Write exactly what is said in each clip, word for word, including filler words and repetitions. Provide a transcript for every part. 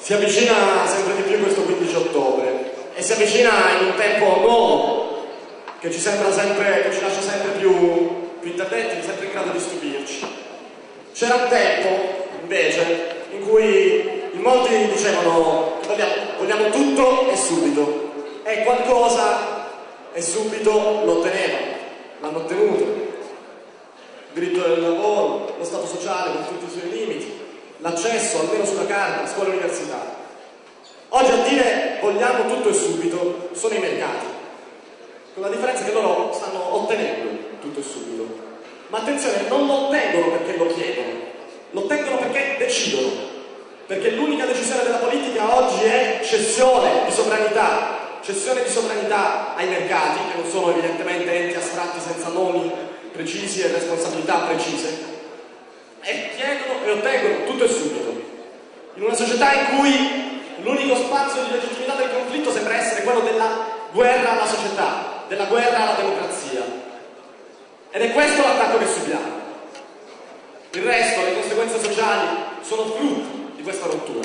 Si avvicina sempre di più questo quindici ottobre e si avvicina in un tempo nuovo che ci sembra sempre, che ci lascia sempre più, più interdetti, sempre in grado di stupirci. C'era un tempo, invece, in cui in molti dicevano che vogliamo, vogliamo tutto e subito, e qualcosa e subito lo ottenevano, l'hanno ottenuto. Il diritto del lavoro, lo stato sociale con tutti i suoi limiti, l'accesso, almeno sulla carta, a scuola e università. Oggi a dire vogliamo tutto e subito sono i mercati, con la differenza che loro stanno ottenendo tutto e subito. Ma attenzione, non lo ottengono perché lo chiedono, lo ottengono perché decidono, perché l'unica decisione della politica oggi è cessione di sovranità, cessione di sovranità ai mercati, che non sono evidentemente enti astratti senza nomi precisi e responsabilità precise, e chiedono e ottengono tutto e subito. In una società in cui l'unico spazio di legittimità del conflitto sembra essere quello della guerra alla società, della guerra alla democrazia. Ed è questo l'attacco che subiamo. Il resto, le conseguenze sociali, sono frutto di questa rottura.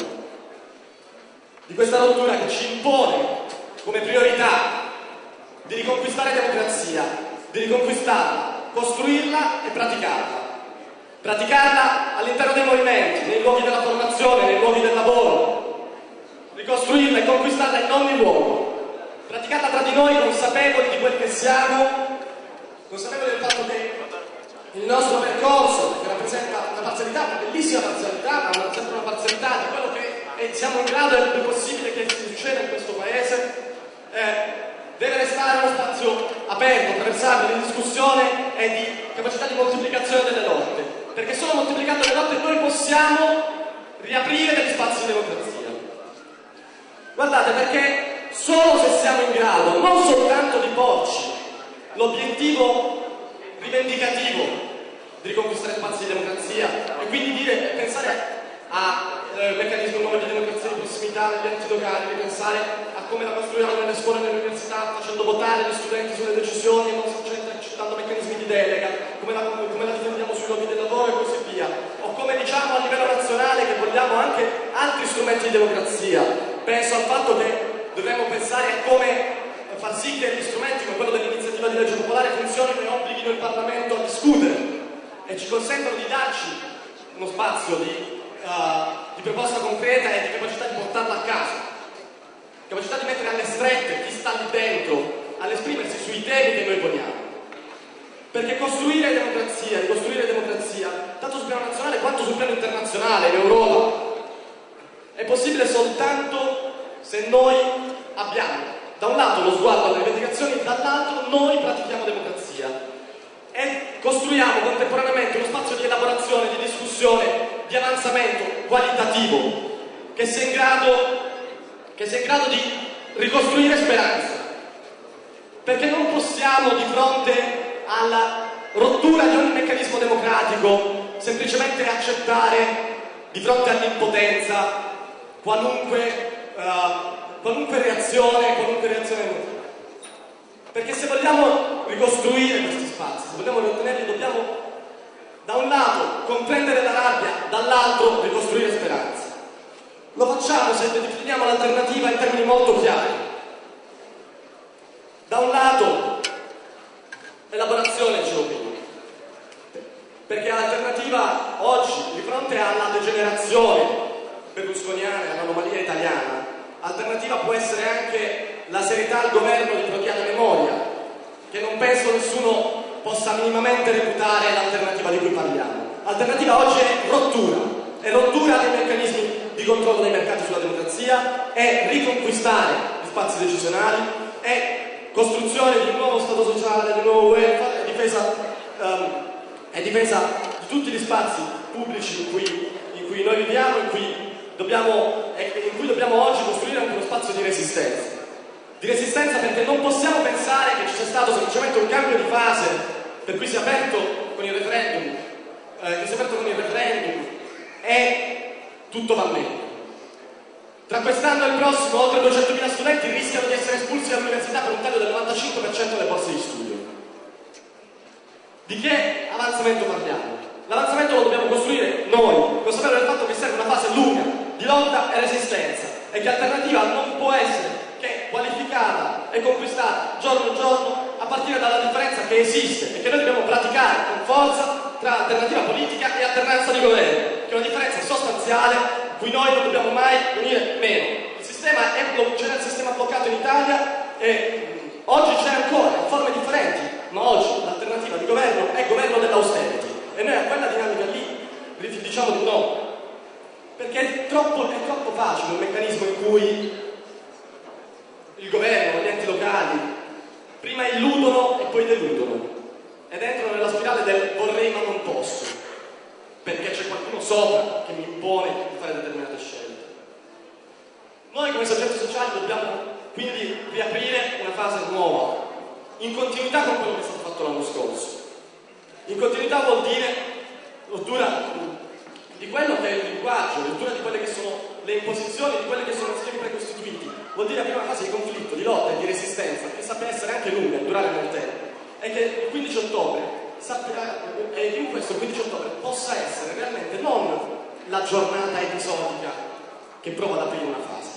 Di questa rottura che ci impone come priorità di riconquistare democrazia, di riconquistarla, costruirla e praticarla. Praticarla all'interno dei movimenti, nei luoghi della formazione, nei luoghi del lavoro. Ricostruirla e conquistarla in ogni luogo. Praticarla tra di noi, consapevoli di quel che siamo, consapevoli del fatto che il nostro percorso, che rappresenta una parzialità, una bellissima parzialità, ma sempre una parzialità di quello che è, siamo in grado e il più possibile che succeda in questo paese, eh, deve restare uno spazio aperto, attraversabile, di discussione e di capacità di moltiplicazione delle lotte. Perché solo moltiplicando le lotte noi possiamo riaprire degli spazi di democrazia. Guardate, perché solo se siamo in grado non soltanto di porci l'obiettivo rivendicativo di riconquistare spazi di democrazia e quindi dire, pensare a eh, meccanismi nuovi di democrazia di prossimità negli enti locali, di pensare a come la costruiamo nelle scuole e nelle università, facendo votare gli studenti sulle decisioni e non semplicemente accettando meccanismi di delega, come la, come la difendiamo sui luoghi del lavoro e così via, o come diciamo a livello nazionale che vogliamo anche altri strumenti di democrazia. Penso al fatto che dovremmo pensare a come far sì che gli strumenti come quello dell'iniziativa di legge popolare funzionino e obblighino il Parlamento a discutere e ci consentono di darci uno spazio di, uh, di proposta concreta e di capacità di portarla a casa, capacità di mettere alle strette chi sta lì dentro all'esprimersi sui temi che noi poniamo. Perché costruire democrazia, ricostruire democrazia, tanto sul piano nazionale quanto sul piano internazionale, in Europa, è possibile soltanto se noi abbiamo da un lato lo sguardo alle rivendicazioni, dall'altro noi pratichiamo democrazia e costruiamo contemporaneamente uno spazio di elaborazione, di discussione, di avanzamento qualitativo che sia in grado, che sia in grado di ricostruire speranza. Perché non possiamo, di fronte alla rottura di ogni meccanismo democratico, semplicemente accettare di fronte all'impotenza qualunque uh, qualunque reazione, qualunque reazione emotiva. Perché se vogliamo ricostruire questi spazi, se vogliamo riottenerli, dobbiamo da un lato comprendere la rabbia, dall'altro ricostruire speranza. Lo facciamo se definiamo l'alternativa in termini molto chiari. Da un lato elaborazione dicevo prima, perché l'alternativa oggi, di fronte alla degenerazione berlusconiana e all'anomalia italiana, l'alternativa può essere anche la serietà al governo di proprietà memoria, che non penso nessuno possa minimamente reputare l'alternativa di cui parliamo. L'alternativa oggi è rottura, è rottura dei meccanismi di controllo dei mercati sulla democrazia, è riconquistare gli spazi decisionali, è costruzione di un nuovo Stato sociale, di un nuovo welfare, è difesa, um, è difesa di tutti gli spazi pubblici in cui, in cui noi viviamo, in cui Dobbiamo, in cui dobbiamo oggi costruire anche uno spazio di resistenza. Di resistenza perché non possiamo pensare che ci sia stato semplicemente un cambio di fase per cui si è aperto con il referendum, eh, che si è aperto con il referendum e tutto va meglio. Tra quest'anno e il prossimo oltre duecentomila studenti rischiano di essere espulsi dall'università per un taglio del novantacinque per cento delle borse di studio. Di che avanzamento parliamo? L'avanzamento lo dobbiamo costruire noi, consapevoli del fatto che serve una fase lunga di lotta e resistenza. l'alternativa non può essere che qualificata e conquistata giorno in giorno a partire dalla differenza che esiste e che noi dobbiamo praticare con forza tra alternativa politica e alternanza di governo, che è una differenza sostanziale cui noi non dobbiamo mai venire meno. Il sistema è c'era il sistema bloccato in Italia e oggi c'è ancora in forme differenti, ma oggi l'alternativa di governo è il governo dell'austerity e noi a quella dinamica lì diciamo di no, perché è troppo, è troppo facile un meccanismo in cui il governo, gli enti locali prima illudono e poi deludono ed entrano nella spirale del vorrei ma non posso, perché c'è qualcuno sopra che mi impone di fare determinate scelte. Noi come soggetti sociali dobbiamo quindi riaprire una fase nuova, in continuità con quello che è stato fatto l'anno scorso. In continuità vuol dire rottura di quello che è il linguaggio, rottura di quelle che sono le imposizioni, di quelli che sono gli schemi precostituiti. Vuol dire aprire una fase di conflitto, di lotta e di resistenza che sappia essere anche lunga e durare nel tempo. E che il quindici ottobre sappia, e in questo quindici ottobre possa essere realmente non la giornata episodica che prova ad aprire una fase,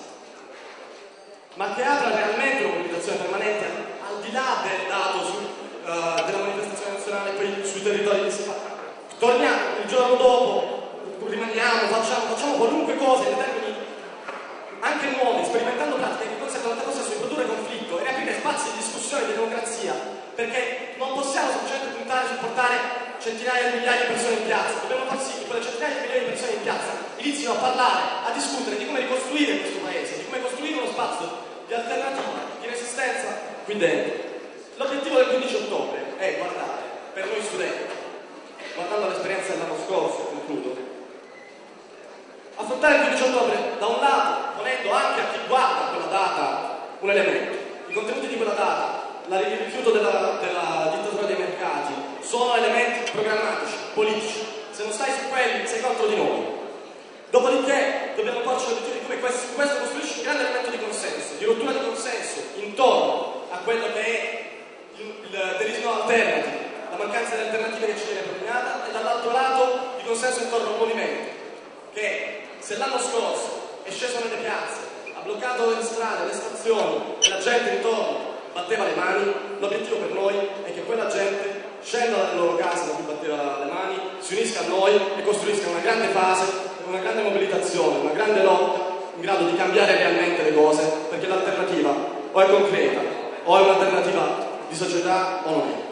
ma che apra realmente una mobilitazione permanente al di là del dato su, uh, della manifestazione nazionale poi sui territori che si fa. Torniamo il giorno dopo, rimaniamo, facciamo, facciamo qualunque cosa in termini anche nuovi, sperimentando pratiche che conseguono tante cose su produrre conflitto e riaprire spazi di discussione e di democrazia, perché non possiamo semplicemente puntare su portare centinaia di migliaia di persone in piazza, dobbiamo far sì che quelle centinaia di migliaia di persone in piazza inizino a parlare, a discutere di come ricostruire questo paese, di come costruire uno spazio di alternativa, di resistenza qui dentro. L'obiettivo del quindici ottobre è guardare, per noi studenti, guardando l'esperienza dell'anno scorso, concludo, affrontare il quindici ottobre da un lato ponendo anche a chi guarda quella data un elemento. I contenuti di quella data, il rifiuto della, della dittatura dei mercati, sono elementi programmatici, politici. Se non stai su quelli sei contro di noi. Dopodiché dobbiamo porci l'obiettivo di come questo, questo costruisce un grande elemento di consenso, di rottura di consenso intorno a quello che è il, il there is no alternative, la mancanza di alternative che ci viene propugnata, e dall'altro lato di consenso intorno a un movimento che se l'anno scorso è sceso nelle piazze, ha bloccato le strade, le stazioni e la gente intorno batteva le mani, l'obiettivo per noi è che quella gente scenda dalle loro case da cui batteva le mani, si unisca a noi e costruisca una grande fase, una grande mobilitazione, una grande lotta in grado di cambiare realmente le cose, perché l'alternativa o è concreta o è un'alternativa di società o non è.